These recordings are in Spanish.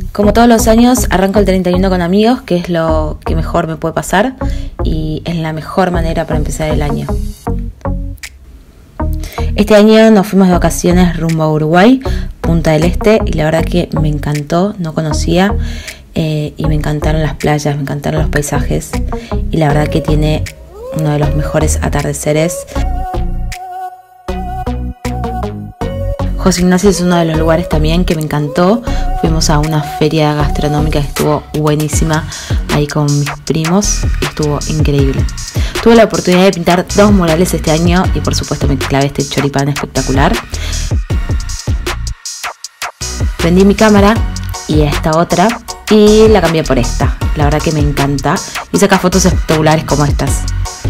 Como todos los años, arranco el 31 con amigos, que es lo que mejor me puede pasar y es la mejor manera para empezar el año. Este año nos fuimos de vacaciones rumbo a Uruguay, Punta del Este, y la verdad que me encantó, no conocía y me encantaron las playas, me encantaron los paisajes y la verdad que tiene uno de los mejores atardeceres. José Ignacio es uno de los lugares también que me encantó. Fuimos a una feria gastronómica que estuvo buenísima ahí con mis primos y estuvo increíble. Tuve la oportunidad de pintar 2 murales este año y por supuesto me clavé este choripán espectacular. Vendí mi cámara y esta otra y la cambié por esta. La verdad que me encanta y saca fotos espectaculares como estas.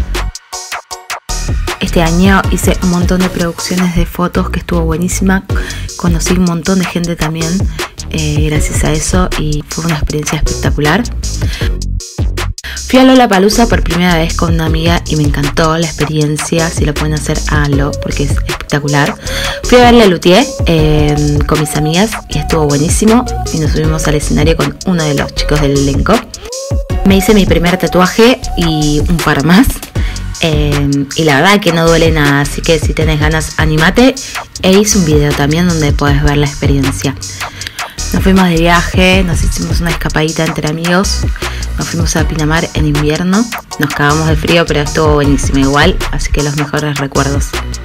Este año hice un montón de producciones de fotos que estuvo buenísima. Conocí un montón de gente también gracias a eso y fue una experiencia espectacular. Fui a Lollapalooza por primera vez con una amiga y me encantó la experiencia. Si lo pueden hacer, háganlo porque es espectacular. Fui a ver La Luthier con mis amigas y estuvo buenísimo. Y nos subimos al escenario con uno de los chicos del elenco. Me hice mi primer tatuaje y un par más. Y la verdad que no duele nada, así que si tenés ganas, animate. E hice un video también donde podés ver la experiencia. Nos fuimos de viaje, nos hicimos una escapadita entre amigos. Nos fuimos a Pinamar en invierno. Nos cagamos de frío, pero estuvo buenísimo igual, así que los mejores recuerdos.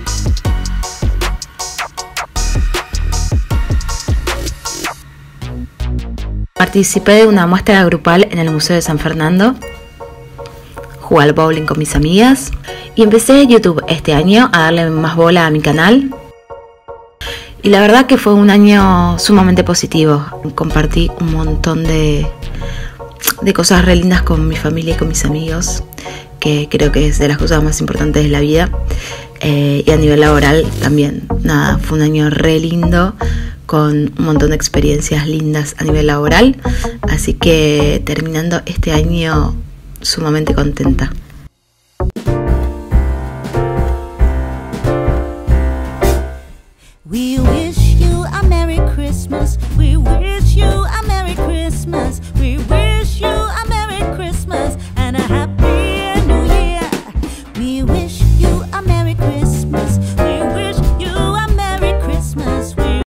Participé de una muestra grupal en el Museo de San Fernando. Jugué al bowling con mis amigas y empecé YouTube este año a darle más bola a mi canal. Y la verdad que fue un año sumamente positivo. Compartí un montón de cosas re lindas con mi familia y con mis amigos, que creo que es de las cosas más importantes de la vida. Y a nivel laboral también. Nada, fue un año re lindo con un montón de experiencias lindas a nivel laboral. Así que terminando este año sumamente contenta. We wish you a Merry Christmas. We wish you a